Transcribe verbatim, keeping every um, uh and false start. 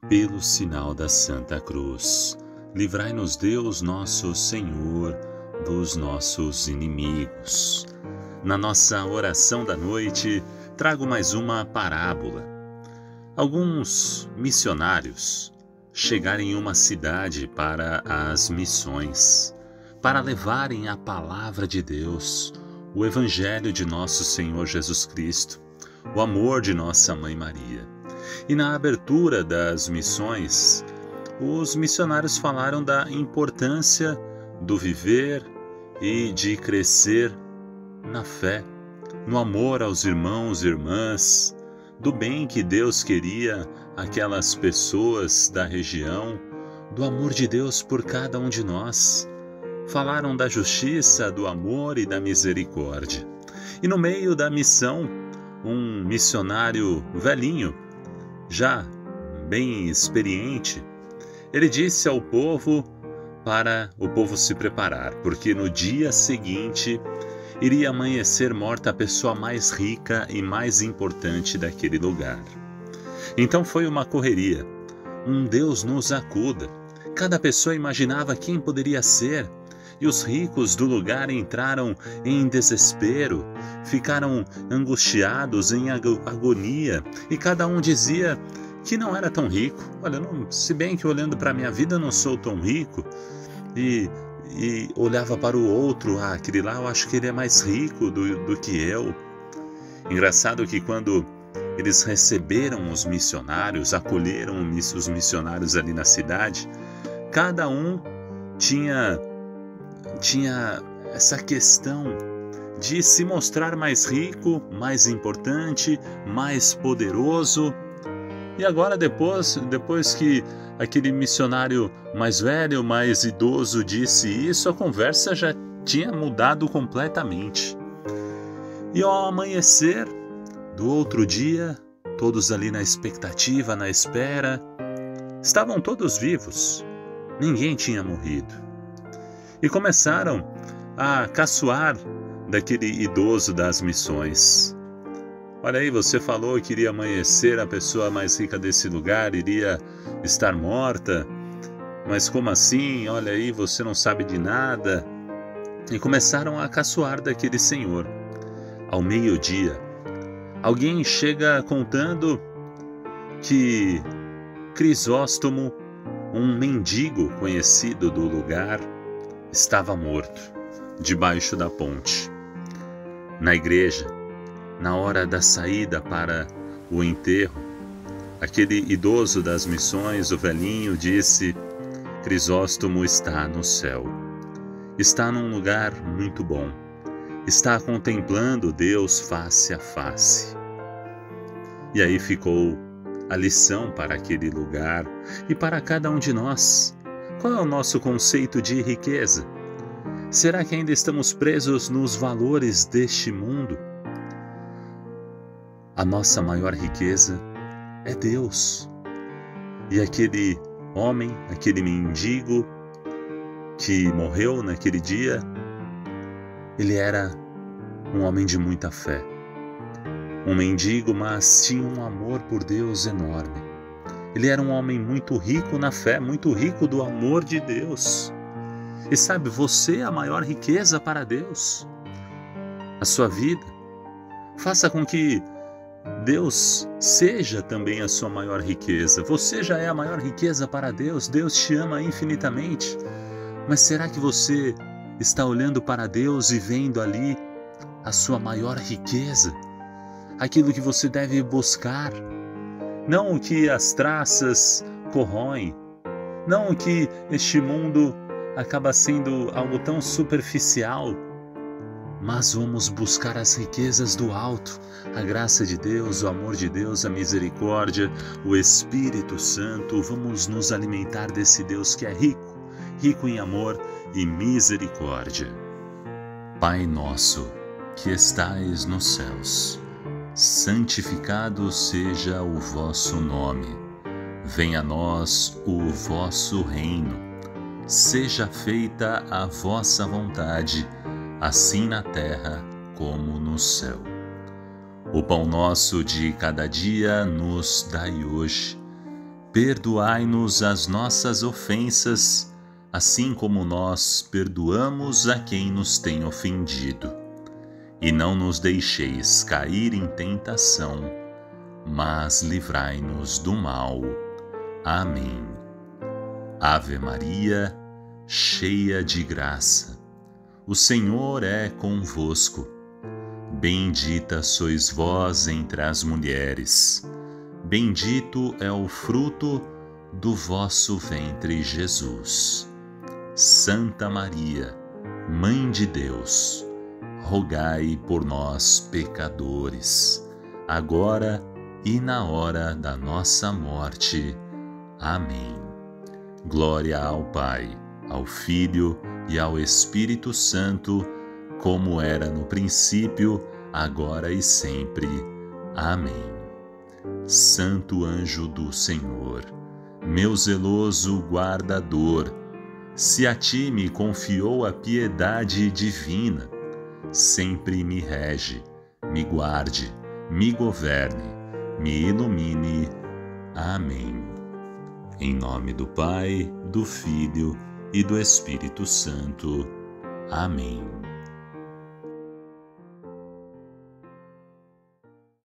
Pelo sinal da Santa Cruz, livrai-nos Deus nosso Senhor dos nossos inimigos. Na nossa oração da noite, trago mais uma parábola. Alguns missionários chegaram em uma cidade para as missões, para levarem a palavra de Deus, o Evangelho de nosso Senhor Jesus Cristo, o amor de nossa Mãe Maria. E na abertura das missões, os missionários falaram da importância do viver e de crescer na fé, no amor aos irmãos e irmãs, do bem que Deus queria aquelas pessoas da região, do amor de Deus por cada um de nós. Falaram da justiça, do amor e da misericórdia. E no meio da missão, um missionário velhinho, já bem experiente, ele disse ao povo para o povo se preparar, porque no dia seguinte iria amanhecer morta a pessoa mais rica e mais importante daquele lugar. Então foi uma correria, um Deus nos acuda. Cada pessoa imaginava quem poderia ser, e os ricos do lugar entraram em desespero, ficaram angustiados, em agonia, e cada um dizia que não era tão rico. Olha, não, se bem que olhando para a minha vida eu não sou tão rico, e, e olhava para o outro, ah, aquele lá eu acho que ele é mais rico do, do que eu. Engraçado que quando eles receberam os missionários, acolheram os missionários ali na cidade, cada um tinha... tinha essa questão de se mostrar mais rico, mais importante, mais poderoso. E agora depois, depois que aquele missionário mais velho, mais idoso disse isso, a conversa já tinha mudado completamente. E ao amanhecer do outro dia, todos ali na expectativa, na espera, estavam todos vivos, ninguém tinha morrido. E começaram a caçoar daquele idoso das missões. Olha aí, você falou que iria amanhecer, a pessoa mais rica desse lugar iria estar morta, mas como assim? Olha aí, você não sabe de nada. E começaram a caçoar daquele senhor. Ao meio-dia, alguém chega contando que Crisóstomo, um mendigo conhecido do lugar, estava morto, debaixo da ponte. Na igreja, na hora da saída para o enterro, aquele idoso das missões, o velhinho, disse: Crisóstomo está no céu, está num lugar muito bom, está contemplando Deus face a face. E aí ficou a lição para aquele lugar e para cada um de nós. Qual é o nosso conceito de riqueza? Será que ainda estamos presos nos valores deste mundo? A nossa maior riqueza é Deus. E aquele homem, aquele mendigo que morreu naquele dia, ele era um homem de muita fé. Um mendigo, mas tinha um amor por Deus enorme. Ele era um homem muito rico na fé, muito rico do amor de Deus. E sabe, você é a maior riqueza para Deus. A sua vida. Faça com que Deus seja também a sua maior riqueza. Você já é a maior riqueza para Deus. Deus te ama infinitamente. Mas será que você está olhando para Deus e vendo ali a sua maior riqueza? Aquilo que você deve buscar. Não o que as traças corroem, não o que este mundo acaba sendo algo tão superficial, mas vamos buscar as riquezas do alto, a graça de Deus, o amor de Deus, a misericórdia, o Espírito Santo. Vamos nos alimentar desse Deus que é rico, rico em amor e misericórdia. Pai nosso, que estais nos céus, santificado seja o vosso nome. Venha a nós o vosso reino. Seja feita a vossa vontade, assim na terra como no céu. O pão nosso de cada dia nos dai hoje. perdoai-nos as nossas ofensas, assim como nós perdoamos a quem nos tem ofendido. E não nos deixeis cair em tentação, mas livrai-nos do mal. Amém. Ave Maria, cheia de graça, o Senhor é convosco. Bendita sois vós entre as mulheres, bendito é o fruto do vosso ventre, Jesus. Santa Maria, Mãe de Deus, rogai por nós, pecadores, agora e na hora da nossa morte. Amém. Glória ao Pai, ao Filho e ao Espírito Santo, como era no princípio, agora e sempre. Amém. Santo anjo do Senhor, meu zeloso guardador, se a ti me confiou a piedade divina, sempre me rege, me guarde, me governe, me ilumine. Amém. Em nome do Pai, do Filho e do Espírito Santo. Amém.